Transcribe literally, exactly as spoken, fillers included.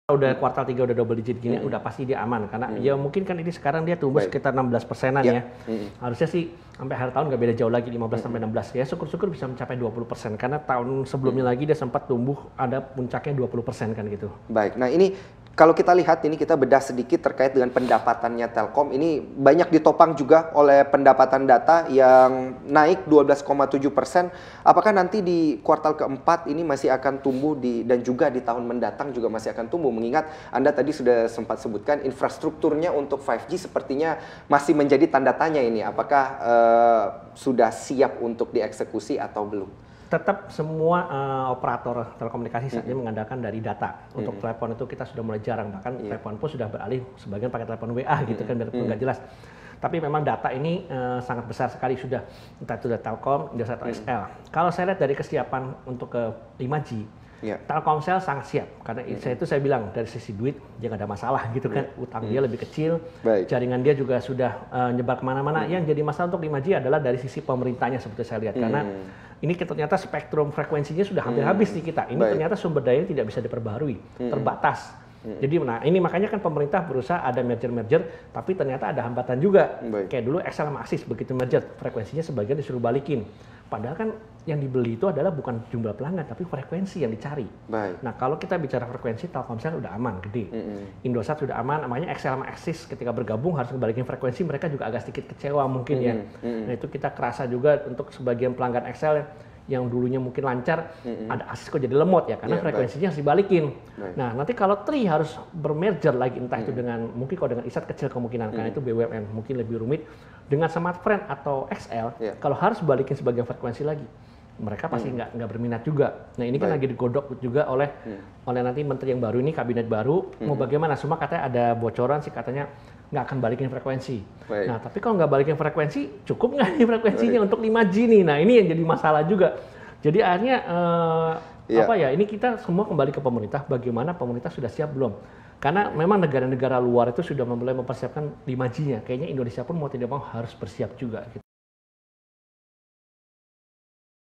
Udah kuartal tiga udah double digit gini, Mhm. udah pasti dia aman karena Mhm. ya mungkin kan ini sekarang dia tumbuh Baik. sekitar enam belas persenan Ya. ya. Mhm. Harusnya sih sampai akhir tahun nggak beda jauh lagi lima belas sampai Mhm. enam belas ya, syukur-syukur bisa mencapai dua puluh persen karena tahun sebelumnya Mhm. lagi dia sempat tumbuh ada puncaknya dua puluh persen kan gitu. Baik, nah ini kalau kita lihat ini kita bedah sedikit terkait dengan pendapatannya Telkom, ini banyak ditopang juga oleh pendapatan data yang naik dua belas koma tujuh persen. Apakah nanti di kuartal keempat ini masih akan tumbuh di dan juga di tahun mendatang juga masih akan tumbuh? Mengingat Anda tadi sudah sempat sebutkan infrastrukturnya untuk lima G sepertinya masih menjadi tanda tanya ini. Apakah uh, sudah siap untuk dieksekusi atau belum? Tetap semua uh, operator telekomunikasi saat ini Mhm. mengandalkan dari data. Untuk Mhm. telepon itu kita sudah mulai jarang, bahkan Iya. telepon pun sudah beralih sebagian pakai telepon W A gitu Mhm. kan biar Mhm. nggak jelas. Tapi memang data ini uh, sangat besar sekali sudah, entah itu dari Telkom, Indosat atau Mhm. S L. Kalau saya lihat dari kesiapan untuk ke lima G, Iya. Telkomsel sangat siap karena Mhm. saya itu saya bilang dari sisi duit dia nggak ada masalah gitu kan, Iya. utang Mhm. dia lebih kecil, Baik. jaringan dia juga sudah uh, nyebar kemana-mana. Mhm. Yang jadi masalah untuk lima G adalah dari sisi pemerintahnya seperti saya lihat karena Mhm. ini ternyata spektrum frekuensinya sudah hampir Hmm, habis di kita. Ini baik. ternyata sumber dayanya tidak bisa diperbaharui, Hmm. terbatas. Hmm. Jadi nah ini makanya kan pemerintah berusaha ada merger-merger, tapi ternyata ada hambatan juga. Baik. Kayak dulu X L sama Axis begitu merger, frekuensinya sebagian disuruh balikin. Padahal kan yang dibeli itu adalah bukan jumlah pelanggan, tapi frekuensi yang dicari. Baik. Nah kalau kita bicara frekuensi, Telkomsel udah aman, gede. Mhm. Indosat sudah aman, namanya X L sama Axis ketika bergabung harus kembaliin frekuensi, mereka juga agak sedikit kecewa mungkin ya. Mhm. Mhm. Nah itu kita kerasa juga untuk sebagian pelanggan X L yang dulunya mungkin lancar, Mhm. ada Axis kok jadi lemot ya, karena Iya, frekuensinya harus dibalikin. Baik. Nah nanti kalau Tri harus bermerger lagi, entah itu Mhm. dengan, mungkin kalau dengan Isat kecil kemungkinan, karena Mhm. itu B U M N, mungkin lebih rumit. Dengan Smartfren atau X L, Iya. kalau harus balikin sebagian frekuensi lagi, mereka pasti Mhm. nggak nggak berminat juga. Nah ini kan Baik. lagi digodok juga oleh Mhm. oleh nanti menteri yang baru ini, kabinet baru, mau Mhm. bagaimana, semua katanya ada bocoran sih katanya nggak akan balikin frekuensi. Baik. Nah tapi kalau nggak balikin frekuensi, cukup nggak nih frekuensinya Baik. untuk lima G nih? Nah ini yang jadi masalah juga. Jadi akhirnya eh, Iya. apa ya, ini kita semua kembali ke pemerintah, bagaimana pemerintah sudah siap belum? Karena memang negara-negara luar itu sudah mulai mempersiapkan lima G-nya, kayaknya Indonesia pun mau tidak mau harus bersiap juga. Gitu.